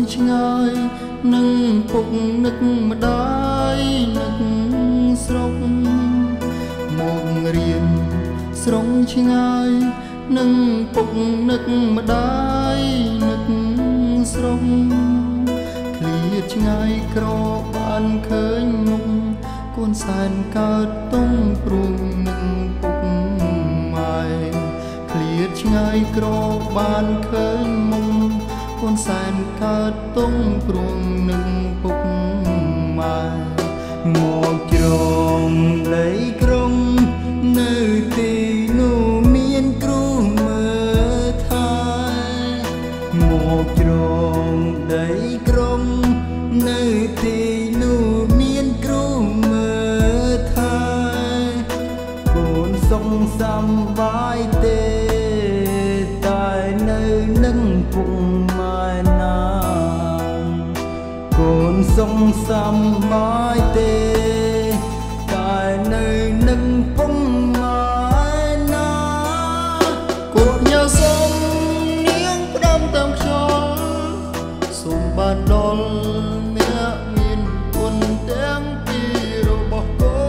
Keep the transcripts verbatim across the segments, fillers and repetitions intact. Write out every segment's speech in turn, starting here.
ឆ្ងាយនឹងពុកនឹកម្ដាយនឹកស្រុកមករៀនស្រុងឆ្ងាយនឹងពុកនឹកម្ដាយនឹកស្រុកឃ្លាតឆ្ងាយក្របានឃើញមុខកូនសែនកើតទុំព្រួងនឹងពុកម៉ែឃ្លាតឆ្ងាយក្របានឃើញមុខកូនសែនកើតទុំព្រួងនឹងពុកម៉ែមកជ្រងដីក្រុងនៅទីនោះមានគ្រូមើលថែមកជ្រងដីក្រុងនៅទីនោះមានគ្រូមើលថែកូនសុខសប្បាយទេតែនៅនឹងពុកម៉ែណាកូនសុខសប្បាយទេតែនៅនឹងពុកម៉ែណាកូនញ៉ាសុំនាងផ្ដាំតាមខ្យល់សូមបានដល់អ្នកមានគុណទាំងពីររបស់កូ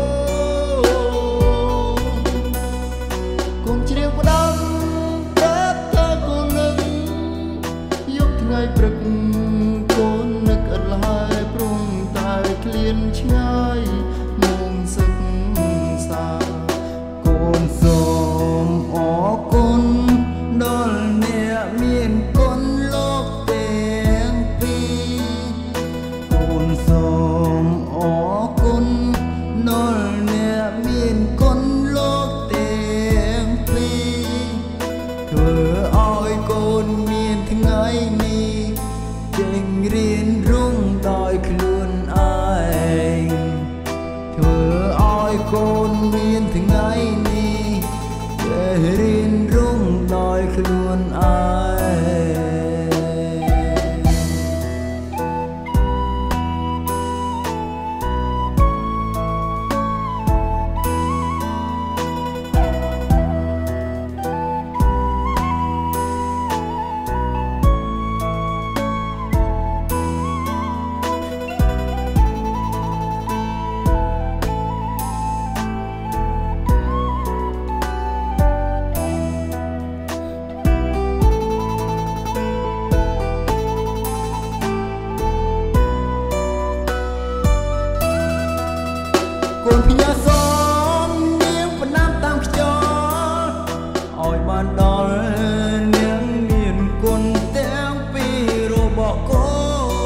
នកូនជ្រាបផ្ដាំប្រាប់ថាកូននឹកយកថ្ងៃព្រឹកកូននឹកឥតលហើយព្រមតែឃ្លានឆ្ងាយមុំសិក្សាកូនសូមអរគុណដល់អ្នកមានគុណលោកទាំងពីរកូនសូមអរគុណដល់អ្នកមានគុណលោកទាំងពីរធ្វើឲ្យកូនមានថ្ងៃនេះចេញរៀនរងដោយខ្លួនឯងធ្វើឲ្យកូនមានថ្ងៃនេះចេះរៀនរងដោយខ្លួនឯងកូនផ្ញើសូមនាងផ្ដាំតាមខ្យល់ឲ្យបានដល់នាងមានគុណទាំងពីររបស់កូ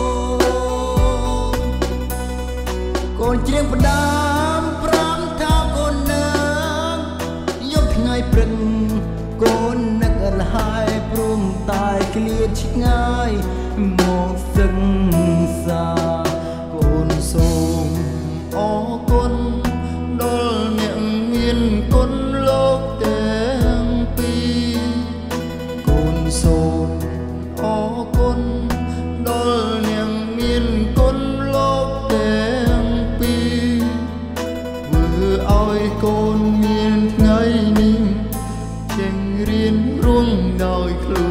នកូនច្រៀងផ្ដាំប្រាប់ថាកូននឹកយកថ្ងៃព្រឹកកូននឹកឥតហើយព្រមតែឃ្លាតឆ្ងាយមកសិក្សាកូនសូមអរគុណដល់អ្នកមានគុណលោកទាំងពីរកូនសូមអរគុណដល់អ្នកមានគុណលោកទាំងពីរធ្វើឲ្យកូនមានថ្ងៃនេះចេញរៀនរួមដោយខ្លួន